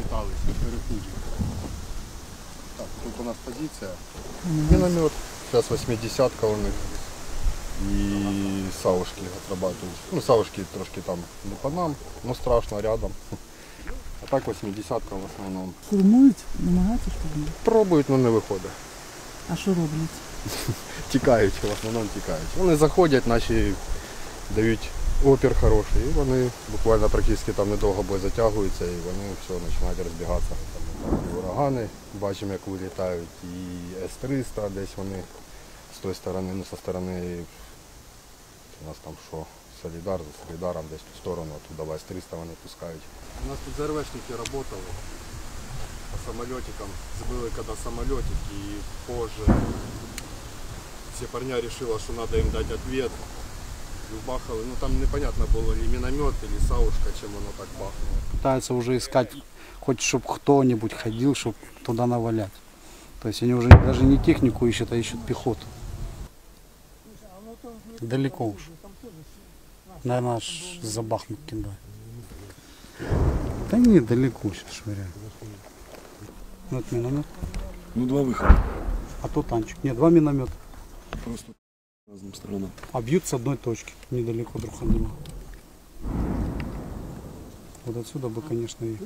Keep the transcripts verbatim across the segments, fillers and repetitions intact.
розліталися, перехуті. Так, тут у нас позиція. Міномет. Зараз восьмидесятка у них. І савушки отрабатують. Ну, савушки трошки там не по нам, але страшно рядом. А так восьмидесятка в основному. Штурмують? Намагаються штурмувати? Пробують, але не виходить. А що роблять? Тікають, в основному тікають. Вони заходять, наші дають опір хороший, і вони буквально практично там недовго бой затягуються, і вони все починають розбігатися. І урагани, бачимо, як вилітають, і С триста, десь вони з тої сторони, ну, зі сторони, у нас там що, Солідар, за Солідаром десь в ту сторону, туди С триста вони пускають. У нас тут ЗРВшники працювали, по самолетикам, збили коли самолетик, і позже все парня вирішили, що треба їм дати відповідь. Бахали, ну там непонятно было, и миномет, или саушка, чем оно так бахнуло. Пытаются уже искать, хоть чтобы кто-нибудь ходил, чтобы туда навалять. То есть они уже даже не технику ищут, а ищут пехоту. Далеко уж. Наверное, аж за Бахмут кидают. Да нет, далеко сейчас швыряют. Вот миномет. Ну, два выхода. А то танчик. Нет, два миномета. Просто разным сторонам. А бьют с одной точки, недалеко друг от друга. Вот отсюда бы, конечно, и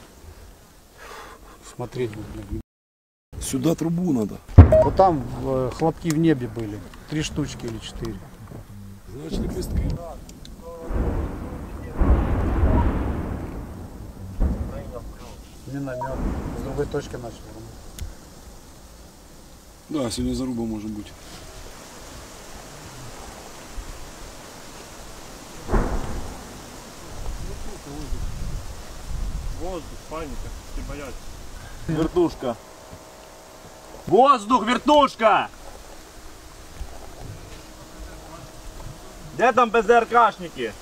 смотреть бы. Сюда трубу надо. Вот там э, хлопки в небе были. Три штучки или четыре. Значит, лепестки. Миномет. С другой точки начали. Да, сегодня заруба может быть. Воздух, паника, все боятся. Вертушка. Воздух, вертушка! Где там БЗРКшники?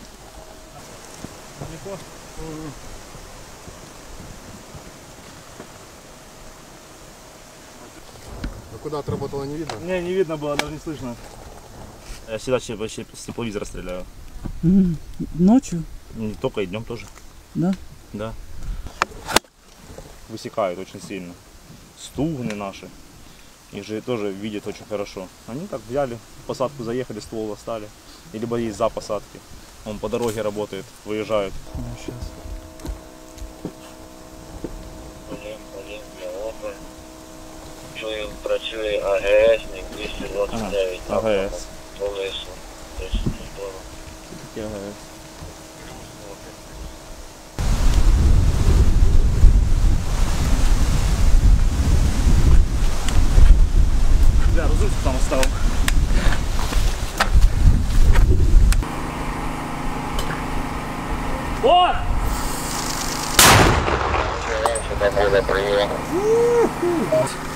А куда отработало, не видно? Не, не видно было, даже не слышно. Я всегда вообще с тепловизора стреляю. М, Ночью? Не только и днем тоже. Да? Да. Высекают очень сильно. Стугны наши. Их же тоже видят очень хорошо. Они так взяли, в посадку заехали, ствол остали. И либо есть за посадки. Он по дороге работает, выезжают. Ну, сейчас. Чую, працює АГСник двісті двадцять дев'ять Ага, АГС. по лису. десять здорово. Такі АГС. Я розумію, там оставив. О! Що там буде приїхати?